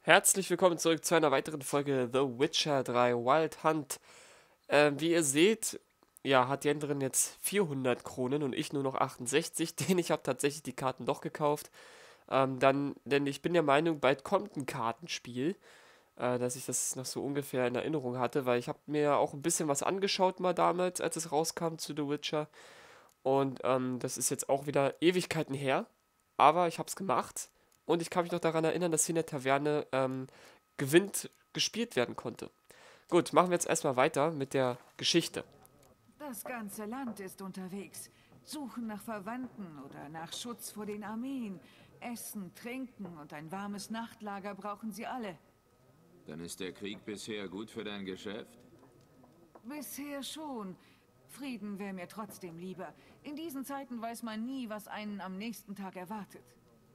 Herzlich willkommen zurück zu einer weiteren Folge The Witcher 3 Wild Hunt. Wie ihr seht, ja, hat Jendrin jetzt 400 Kronen und ich nur noch 68, denn ich habe tatsächlich die Karten doch gekauft. Denn ich bin der Meinung, bald kommt ein Kartenspiel, dass ich das noch so ungefähr in Erinnerung hatte, weil ich habe mir auch ein bisschen was angeschaut mal damals, als es rauskam zu The Witcher. Und das ist jetzt auch wieder Ewigkeiten her, aber ich habe es gemacht und ich kann mich noch daran erinnern, dass hier in der Taverne gewinnt gespielt werden konnte. Gut, machen wir jetzt erstmal weiter mit der Geschichte. Das ganze Land ist unterwegs. Suchen nach Verwandten oder nach Schutz vor den Armeen. Essen, Trinken und ein warmes Nachtlager brauchen sie alle. Dann ist der Krieg bisher gut für dein Geschäft? Bisher schon. Frieden wäre mir trotzdem lieber. In diesen Zeiten weiß man nie, was einen am nächsten Tag erwartet.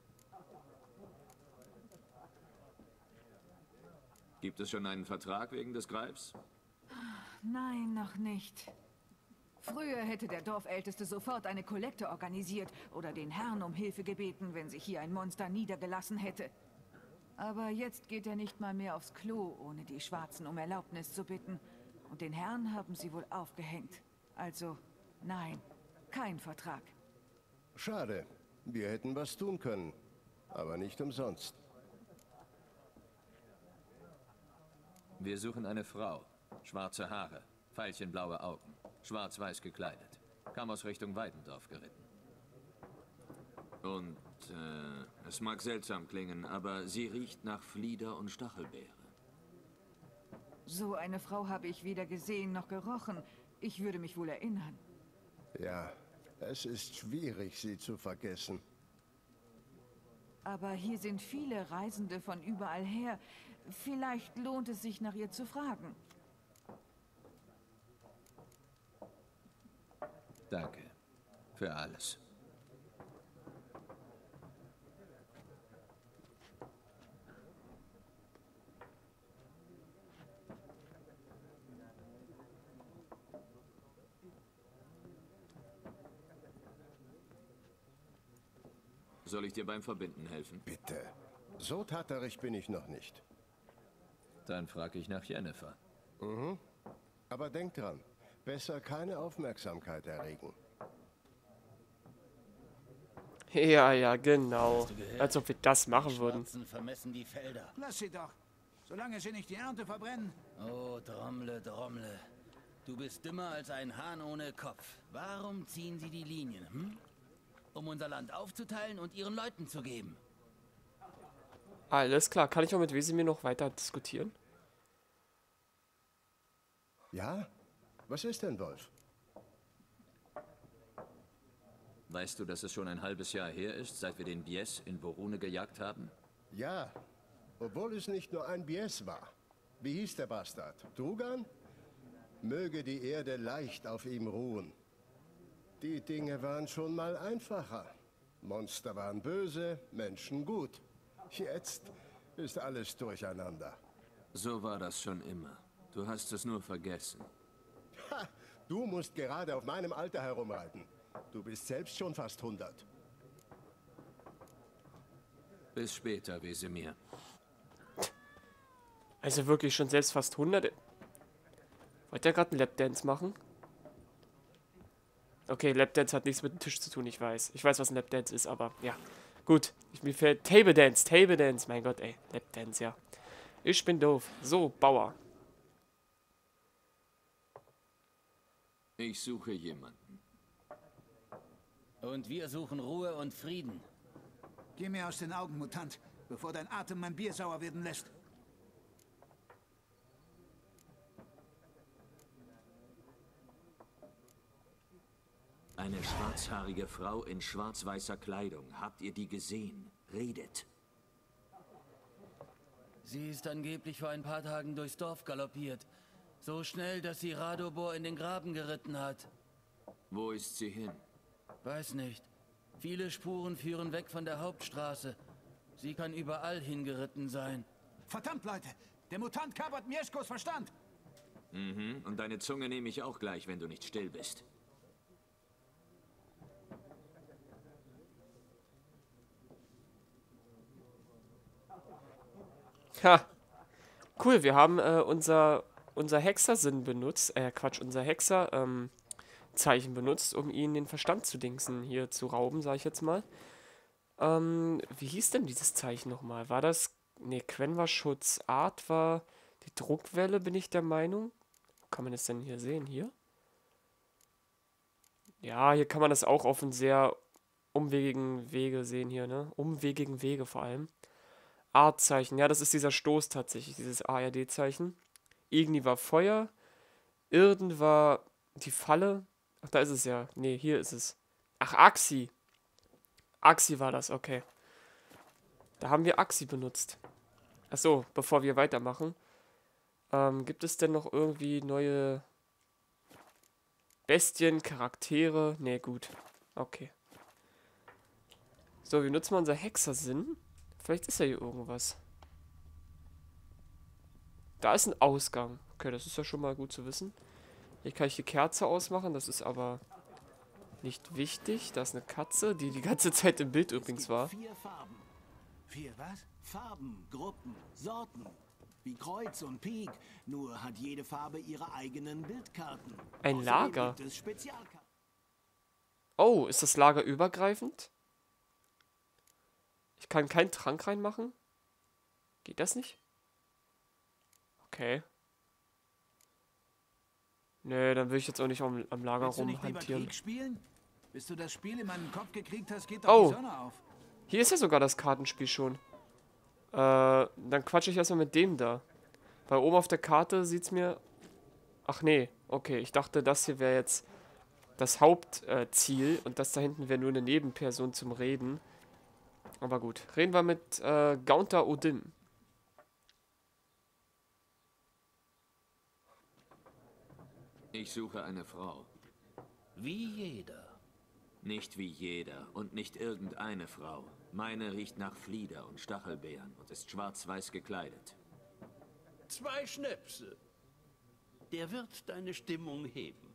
Gibt es schon einen Vertrag wegen des Greifs? Nein, noch nicht. Früher hätte der Dorfälteste sofort eine Kollekte organisiert oder den Herrn um Hilfe gebeten, wenn sich hier ein Monster niedergelassen hätte. Aber jetzt geht er nicht mal mehr aufs Klo, ohne die Schwarzen um Erlaubnis zu bitten. Und den Herrn haben sie wohl aufgehängt. Also, nein, kein Vertrag. Schade. Wir hätten was tun können. Aber nicht umsonst. Wir suchen eine Frau. Schwarze Haare, veilchenblaue Augen, schwarz-weiß gekleidet. Kam aus Richtung Weidendorf geritten. Und, es mag seltsam klingen, aber sie riecht nach Flieder und Stachelbeere. So eine Frau habe ich weder gesehen noch gerochen. Ich würde mich wohl erinnern. Ja, es ist schwierig, sie zu vergessen. Aber hier sind viele Reisende von überall her. Vielleicht lohnt es sich, nach ihr zu fragen. Danke. Für alles. Soll ich dir beim Verbinden helfen? Bitte. So taterig bin ich noch nicht. Dann frage ich nach Jennifer. Aber denk dran, besser keine Aufmerksamkeit erregen. Ja, ja, genau. Als ob wir das machen Die würden. Schwarzen vermessen die Felder. Lass sie doch. Solange sie nicht die Ernte verbrennen. Oh, Drommle, Drommle. Du bist dümmer als ein Hahn ohne Kopf. Warum ziehen sie die Linien, hm? Um unser Land aufzuteilen und ihren Leuten zu geben. Alles klar, kann ich auch mit Wesemir noch weiter diskutieren? Ja? Was ist denn, Wolf? Weißt du, dass es schon ein halbes Jahr her ist, seit wir den Bies in Vorune gejagt haben? Ja, obwohl es nicht nur ein Bies war. Wie hieß der Bastard? Drugan? Möge die Erde leicht auf ihm ruhen. Die Dinge waren schon mal einfacher. Monster waren böse, Menschen gut. Jetzt ist alles durcheinander. So war das schon immer. Du hast es nur vergessen. Ha! Du musst gerade auf meinem Alter herumreiten. Du bist selbst schon fast 100. Bis später, Wesemir. Also wirklich schon selbst fast 100. Wollt ihr gerade einen Lapdance machen? Okay, Lapdance hat nichts mit dem Tisch zu tun, ich weiß. Ich weiß, was ein Lapdance ist, aber ja. Gut, mir fällt Table Dance, Table Dance. Mein Gott, ey. Lapdance, ja. Ich bin doof. So, Bauer. Ich suche jemanden. Und wir suchen Ruhe und Frieden. Geh mir aus den Augen, Mutant, bevor dein Atem mein Bier sauer werden lässt. Eine schwarzhaarige Frau in schwarz-weißer Kleidung. Habt ihr die gesehen? Redet. Sie ist angeblich vor ein paar Tagen durchs Dorf galoppiert. So schnell, dass sie Radobor in den Graben geritten hat. Wo ist sie hin? Weiß nicht. Viele Spuren führen weg von der Hauptstraße. Sie kann überall hingeritten sein. Verdammt, Leute! Der Mutant kapert Mieszkos Verstand! Und deine Zunge nehme ich auch gleich, wenn du nicht still bist. Ha, cool, wir haben unser Hexersinn benutzt, Quatsch, unser Zeichen benutzt, um ihnen den Verstand zu dingsen, hier zu rauben, sag ich jetzt mal. Wie hieß denn dieses Zeichen nochmal? War das, ne, Quen war Schutz, Art war die Druckwelle, bin ich der Meinung. Wo kann man das denn hier sehen? Hier? Ja, hier kann man das auch auf einen sehr umwegigen Wege sehen hier, ne? Umwegigen Wege vor allem. Artzeichen, ja, das ist dieser Stoß tatsächlich, dieses ARD-Zeichen. Igni war Feuer, Irden war die Falle. Ach, da ist es ja. Nee, hier ist es. Ach, Axi. Axi war das, okay. Da haben wir Axi benutzt. Ach so, bevor wir weitermachen. Gibt es denn noch irgendwie neue Bestien, Charaktere? Nee, gut. Okay. So, wir nutzen mal unser Hexersinn. Vielleicht ist ja hier irgendwas. Da ist ein Ausgang. Okay, das ist ja schon mal gut zu wissen. Hier kann ich die Kerze ausmachen, das ist aber nicht wichtig. Da ist eine Katze, die die ganze Zeit im Bild übrigens war. 4 Farben. 4 was? Farben, Gruppen, Sorten. Wie Kreuz und Pik. Nur hat jede Farbe ihre eigenen Bildkarten. Ein Außerdem Lager. gibt es Spezialkarten. Oh, ist das Lager übergreifend? Ich kann keinen Trank reinmachen? Geht das nicht? Okay. Nö, dann will ich jetzt auch nicht am Lager Willst du nicht lieber rumhantieren. Krieg spielen? Bis du das Spiel in meinen Kopf gekriegt hast, geht doch Oh. die Sonne auf. Hier ist ja sogar das Kartenspiel schon. Dann quatsche ich erstmal mit dem da. Weil oben auf der Karte sieht's mir... Ach nee, okay. Ich dachte, das hier wäre jetzt das Hauptziel und das da hinten wäre nur eine Nebenperson zum Reden. Aber gut. Reden wir mit Gaunter Odin. Ich suche eine Frau. Wie jeder. Nicht wie jeder und nicht irgendeine Frau. Meine riecht nach Flieder und Stachelbeeren und ist schwarz-weiß gekleidet. 2 Schnäpse. Der wird deine Stimmung heben.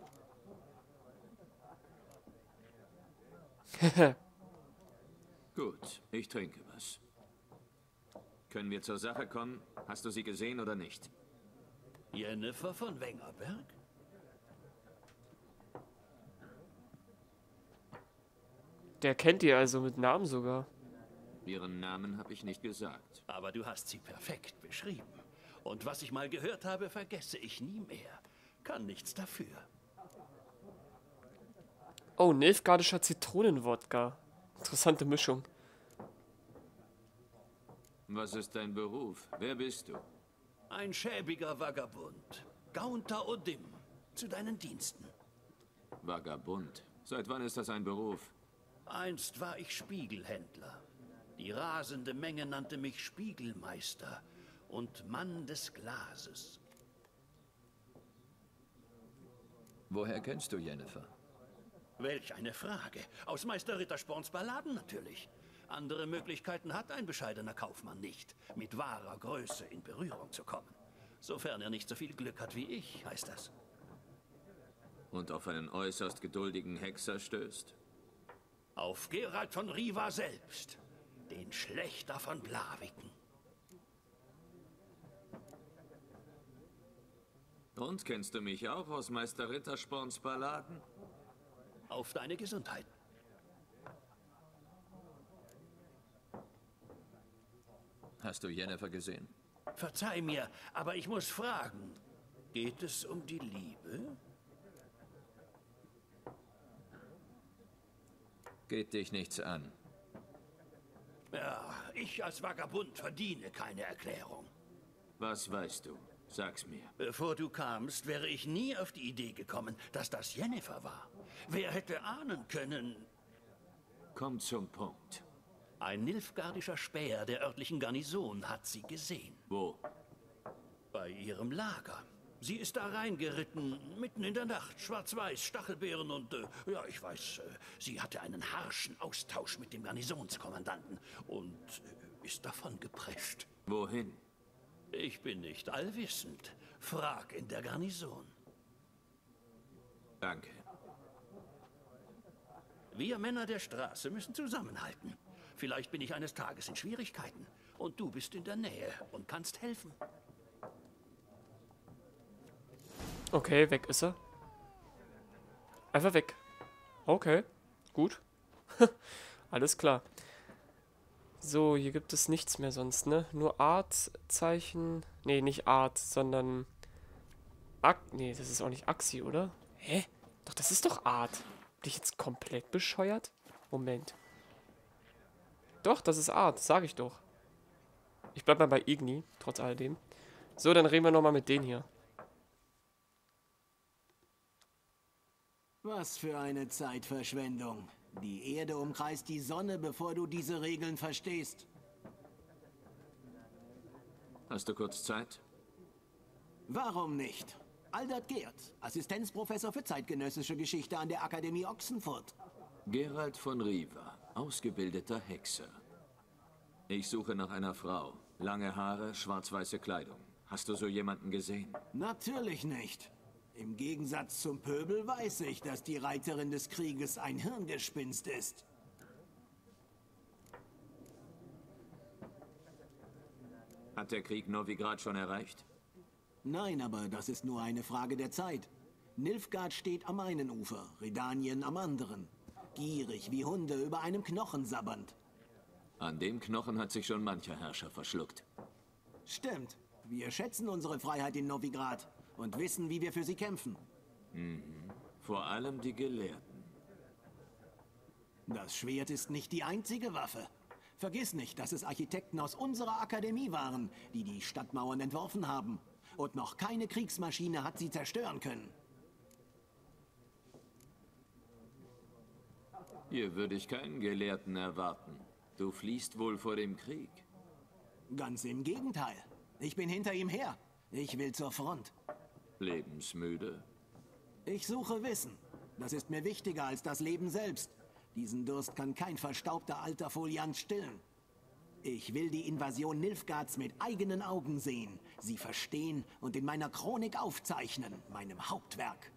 Gut, ich trinke was. Können wir zur Sache kommen? Hast du sie gesehen oder nicht? Jennifer von Wengerberg? Der kennt die also mit Namen sogar. Ihren Namen habe ich nicht gesagt. Aber du hast sie perfekt beschrieben. Und was ich mal gehört habe, vergesse ich nie mehr. Kann nichts dafür. Oh, Nilfgaardischer Zitronenwodka. Interessante Mischung. Was ist dein Beruf? Wer bist du? Ein schäbiger Vagabund. Gaunter Odim. Zu deinen Diensten. Vagabund. Seit wann ist das ein Beruf? Einst war ich Spiegelhändler. Die rasende Menge nannte mich Spiegelmeister und Mann des Glases. Woher kennst du Jennifer? Welch eine Frage. Aus Meister Rittersporns Balladen natürlich. Andere Möglichkeiten hat ein bescheidener Kaufmann nicht, mit wahrer Größe in Berührung zu kommen. Sofern er nicht so viel Glück hat wie ich, heißt das. Und auf einen äußerst geduldigen Hexer stößt? Auf Gerald von Riva selbst, den Schlächter von Blaviken. Und kennst du mich auch aus Meister Rittersporns Balladen? Auf deine Gesundheit. Hast du Jennifer gesehen? Verzeih mir, aber ich muss fragen. Geht es um die Liebe? Geht dich nichts an. Ja, ich als Vagabund verdiene keine Erklärung. Was weißt du? Sag's mir. Bevor du kamst, wäre ich nie auf die Idee gekommen, dass das Jennifer war. Wer hätte ahnen können? Komm zum Punkt. Ein nilfgaardischer Späher der örtlichen Garnison hat sie gesehen. Wo? Bei ihrem Lager. Sie ist da reingeritten, mitten in der Nacht, schwarz-weiß, Stachelbeeren und, ja, ich weiß, sie hatte einen harschen Austausch mit dem Garnisonskommandanten und ist davon geprescht. Wohin? Ich bin nicht allwissend. Frag in der Garnison. Danke. Wir Männer der Straße müssen zusammenhalten. Vielleicht bin ich eines Tages in Schwierigkeiten. Und du bist in der Nähe und kannst helfen. Okay, weg ist er. Einfach weg. Okay, gut. Alles klar. So, hier gibt es nichts mehr sonst, ne? Nur Art-Zeichen. Nee, nicht Art, sondern... Nee, das ist auch nicht Axi, oder? Hä? Doch, das ist doch Art. Bin ich jetzt komplett bescheuert? Moment. Doch, das ist Art, sag ich doch. Ich bleib mal bei Igni, trotz alledem. So, dann reden wir nochmal mit denen hier. Was für eine Zeitverschwendung. Die Erde umkreist die Sonne, bevor du diese Regeln verstehst. Hast du kurz Zeit? Warum nicht? Aldert Geert, Assistenzprofessor für zeitgenössische Geschichte an der Akademie Ochsenfurt. Gerald von Riva, ausgebildeter Hexer. Ich suche nach einer Frau. Lange Haare, schwarz-weiße Kleidung. Hast du so jemanden gesehen? Natürlich nicht. Im Gegensatz zum Pöbel weiß ich, dass die Reiterin des Krieges ein Hirngespinst ist. Hat der Krieg Novigrad schon erreicht? Nein, aber das ist nur eine Frage der Zeit. Nilfgaard steht am einen Ufer, Redanien am anderen. Gierig wie Hunde über einem Knochen sabbernd. An dem Knochen hat sich schon mancher Herrscher verschluckt. Stimmt. Wir schätzen unsere Freiheit in Novigrad und wissen, wie wir für sie kämpfen. Vor allem die Gelehrten. Das Schwert ist nicht die einzige Waffe. Vergiss nicht, dass es Architekten aus unserer Akademie waren, die die Stadtmauern entworfen haben. Und noch keine Kriegsmaschine hat sie zerstören können. Hier würde ich keinen Gelehrten erwarten. Du fliehst wohl vor dem Krieg. Ganz im Gegenteil. Ich bin hinter ihm her. Ich will zur Front. Lebensmüde? Ich suche Wissen. Das ist mir wichtiger als das Leben selbst. Diesen Durst kann kein verstaubter alter Foliant stillen. Ich will die Invasion Nilfgaards mit eigenen Augen sehen, sie verstehen und in meiner Chronik aufzeichnen, meinem Hauptwerk.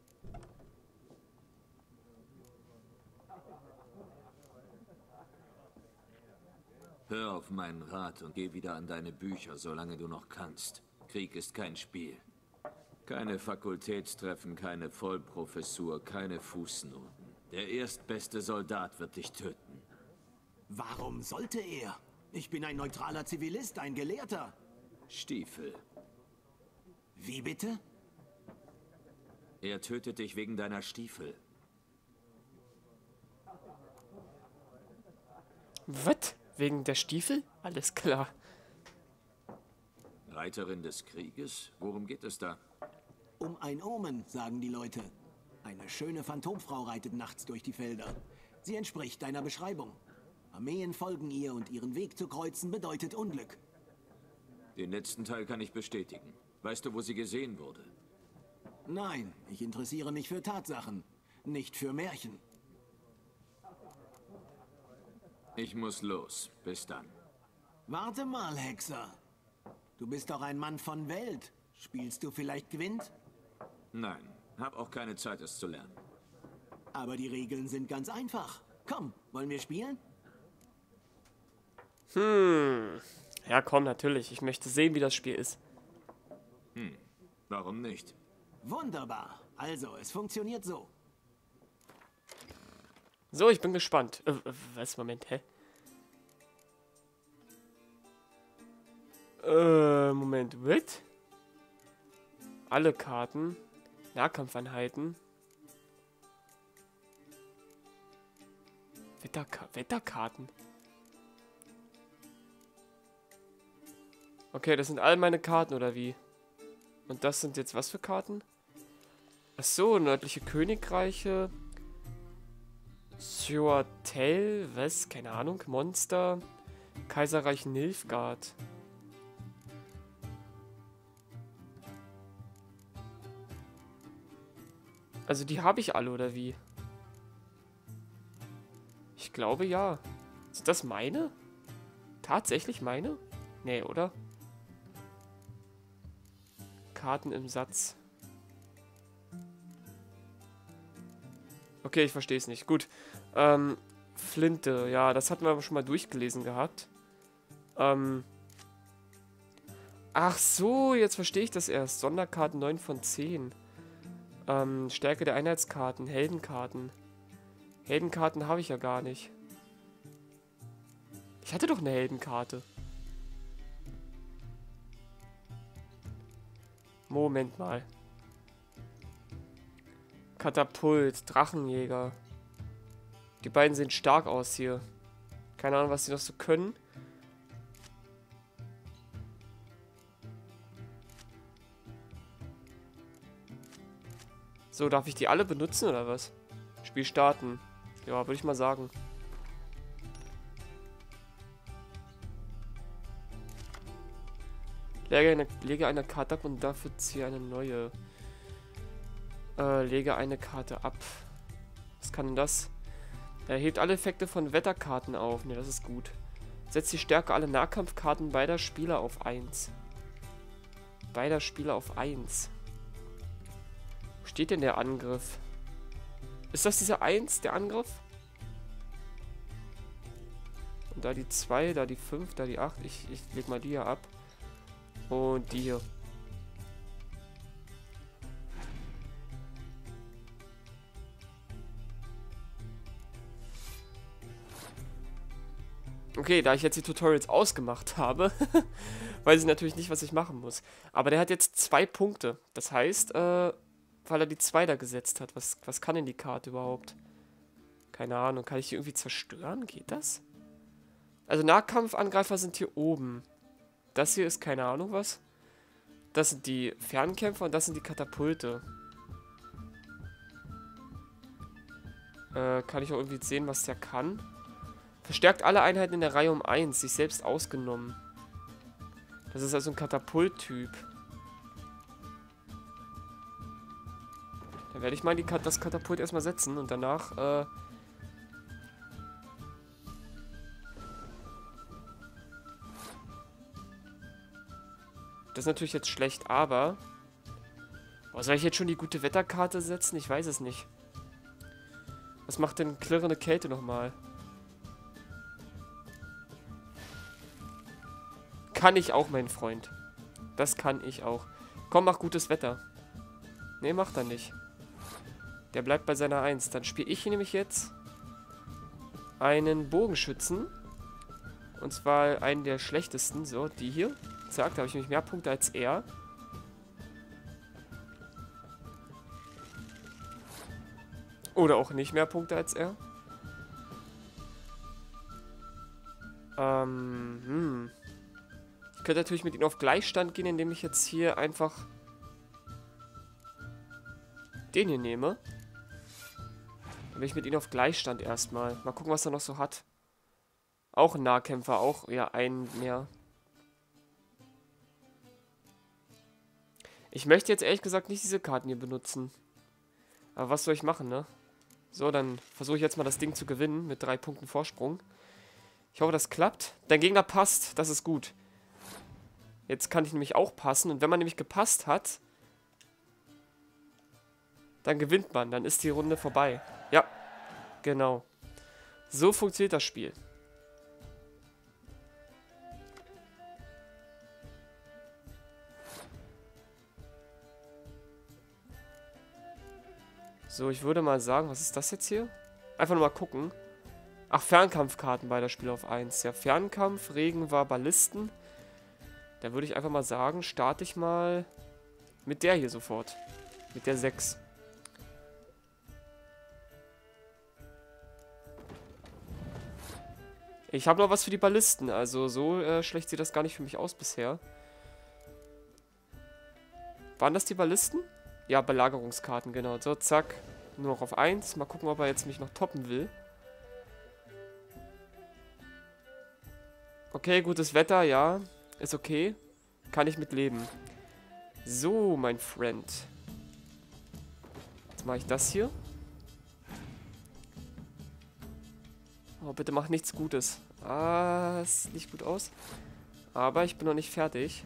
Hör auf meinen Rat und geh wieder an deine Bücher, solange du noch kannst. Krieg ist kein Spiel. Keine Fakultätstreffen, keine Vollprofessur, keine Fußnoten. Der erstbeste Soldat wird dich töten. Warum sollte er? Ich bin ein neutraler Zivilist, ein Gelehrter. Stiefel. Wie bitte? Er tötet dich wegen deiner Stiefel. Was? Wegen der Stiefel? Alles klar. Reiterin des Krieges? Worum geht es da? Um ein Omen, sagen die Leute. Eine schöne Phantomfrau reitet nachts durch die Felder. Sie entspricht deiner Beschreibung. Armeen folgen ihr und ihren Weg zu kreuzen bedeutet Unglück. Den letzten Teil kann ich bestätigen. Weißt du, wo sie gesehen wurde? Nein, ich interessiere mich für Tatsachen, nicht für Märchen. Ich muss los. Bis dann. Warte mal, Hexer. Du bist doch ein Mann von Welt. Spielst du vielleicht Gwent? Nein, hab auch keine Zeit, es zu lernen. Aber die Regeln sind ganz einfach. Komm, wollen wir spielen? Ja, komm, natürlich. Ich möchte sehen, wie das Spiel ist. Warum nicht? Wunderbar. Also, es funktioniert so. So, ich bin gespannt. Was? Moment, hä? Moment, what? Alle Karten. Nahkampfeinheiten. Wetterkarten. Okay, das sind all meine Karten, oder wie? Und das sind jetzt was für Karten? Ach so, nördliche Königreiche. Sjoatel, was? Keine Ahnung. Monster. Kaiserreich Nilfgaard. Also die habe ich alle, oder wie? Ich glaube, ja. Ist das meine? Tatsächlich meine? Nee, oder? Karten im Satz. Okay, ich verstehe es nicht. Gut. Flinte, ja, das hatten wir aber schon mal durchgelesen gehabt. Ach so, jetzt verstehe ich das erst. Sonderkarten 9 von 10. Stärke der Einheitskarten, Heldenkarten. Heldenkarten habe ich ja gar nicht. Ich hatte doch eine Heldenkarte. Moment mal. Katapult, Drachenjäger. Die beiden sehen stark aus hier. Keine Ahnung, was sie noch so können. So, darf ich die alle benutzen oder was? Spiel starten. Ja, würde ich mal sagen. Lege eine Karte ab und dafür ziehe eine neue. Lege eine Karte ab. Was kann denn das? Er hebt alle Effekte von Wetterkarten auf. Ne, das ist gut. Setzt die Stärke aller Nahkampfkarten beider Spieler auf 1. Beider Spieler auf 1. Wo steht denn der Angriff? Ist das dieser 1, der Angriff? Und da die 2, da die 5, da die 8. Ich leg mal die hier ab. Und die hier. Okay, da ich jetzt die Tutorials ausgemacht habe, weiß ich natürlich nicht, was ich machen muss. Aber der hat jetzt 2 Punkte. Das heißt, weil er die 2 da gesetzt hat. Was kann denn die Karte überhaupt? Keine Ahnung. Kann ich die irgendwie zerstören? Geht das? Also Nahkampfangreifer sind hier oben. Das hier ist keine Ahnung was. Das sind die Fernkämpfer und das sind die Katapulte. Kann ich auch irgendwie sehen, was der kann? Verstärkt alle Einheiten in der Reihe um 1, sich selbst ausgenommen. Das ist also ein Katapult-Typ. Dann werde ich mal das Katapult erstmal setzen und danach, das ist natürlich jetzt schlecht, aber... Oh, soll ich jetzt schon die gute Wetterkarte setzen? Ich weiß es nicht. Was macht denn klirrende Kälte nochmal? Kann ich auch, mein Freund. Das kann ich auch. Komm, mach gutes Wetter. Nee, macht er nicht. Der bleibt bei seiner 1. Dann spiele ich nämlich jetzt einen Bogenschützen. Und zwar einen der schlechtesten. So, die hier. Zack, da habe ich nämlich mehr Punkte als er. Oder auch nicht mehr Punkte als er. Ich könnte natürlich mit ihm auf Gleichstand gehen, indem ich jetzt hier einfach den hier nehme. Dann bin ich mit ihm auf Gleichstand erstmal. Mal gucken, was er noch so hat. Auch ein Nahkämpfer, auch ja einen mehr. Ich möchte jetzt ehrlich gesagt nicht diese Karten hier benutzen. Aber was soll ich machen, ne? So, dann versuche ich jetzt mal das Ding zu gewinnen mit 3 Punkten Vorsprung. Ich hoffe, das klappt. Dein Gegner passt, das ist gut. Jetzt kann ich nämlich auch passen. Und wenn man nämlich gepasst hat, dann gewinnt man. Dann ist die Runde vorbei. Ja, genau. So funktioniert das Spiel. So, ich würde mal sagen, was ist das jetzt hier? Einfach nur mal gucken. Ach, Fernkampfkarten beider Spieler auf 1. Ja, Fernkampf, Regen war Ballisten. Da würde ich einfach mal sagen, starte ich mal mit der hier sofort. Mit der 6. Ich habe noch was für die Ballisten. Also so schlecht sieht das gar nicht für mich aus bisher. Waren das die Ballisten? Ja, Belagerungskarten, genau. So, zack. Nur noch auf 1. Mal gucken, ob er jetzt mich noch toppen will. Okay, gutes Wetter, ja. Ist okay. Kann ich mit leben. So, mein Friend. Jetzt mache ich das hier. Oh, bitte mach nichts Gutes. Ah, es sieht nicht gut aus. Aber ich bin noch nicht fertig.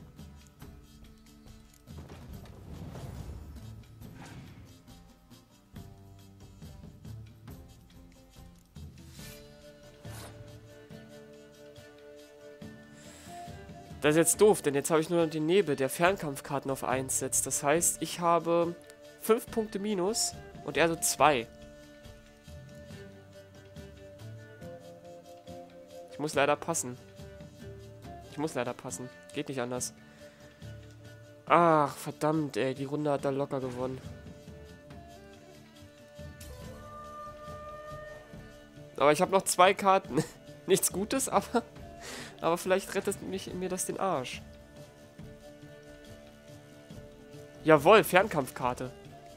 Das ist jetzt doof, denn jetzt habe ich nur noch den Nebel, der Fernkampfkarten auf 1 setzt. Das heißt, ich habe 5 Punkte minus und er so 2. Ich muss leider passen. Geht nicht anders. Ach, verdammt, ey. Die Runde hat er locker gewonnen. Aber ich habe noch 2 Karten. Nichts Gutes, aber vielleicht rettet mir das den Arsch. Jawohl, Fernkampfkarte.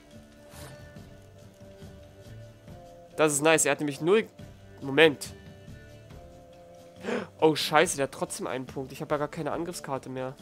Das ist nice. Er hat nämlich 0... Moment. Oh, scheiße, der hat trotzdem einen Punkt. Ich habe ja gar keine Angriffskarte mehr.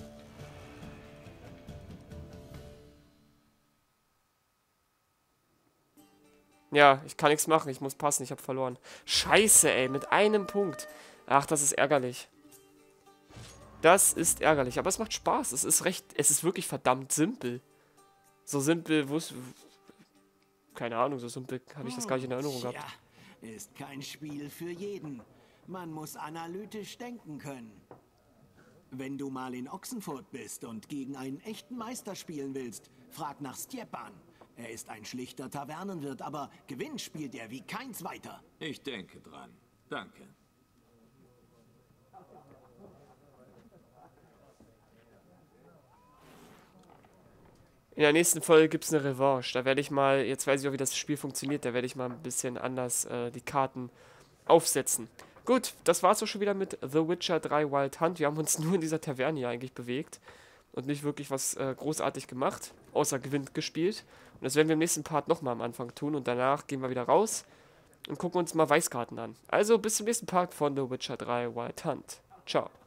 Ja, ich kann nichts machen. Ich muss passen. Ich habe verloren. Scheiße, ey. Mit einem Punkt. Ach, das ist ärgerlich. Das ist ärgerlich. Aber es macht Spaß. Es ist wirklich verdammt simpel. So simpel, keine Ahnung, so simpel habe ich das gar nicht in Erinnerung gehabt. Ja, ist kein Spiel für jeden. Man muss analytisch denken können. Wenn du mal in Ochsenfurt bist und gegen einen echten Meister spielen willst, frag nach Stjepan. Er ist ein schlichter Tavernenwirt, aber Gewinn spielt er wie kein zweiter. Ich denke dran. Danke. In der nächsten Folge gibt es eine Revanche. Da werde ich mal, jetzt weiß ich auch, wie das Spiel funktioniert, da werde ich mal ein bisschen anders die Karten aufsetzen. Gut, das war's auch schon wieder mit The Witcher 3 Wild Hunt. Wir haben uns nur in dieser Taverne hier eigentlich bewegt und nicht wirklich was großartig gemacht, außer Gewinn gespielt. Und das werden wir im nächsten Part nochmal am Anfang tun und danach gehen wir wieder raus und gucken uns mal Weißkarten an. Also bis zum nächsten Part von The Witcher 3 Wild Hunt. Ciao.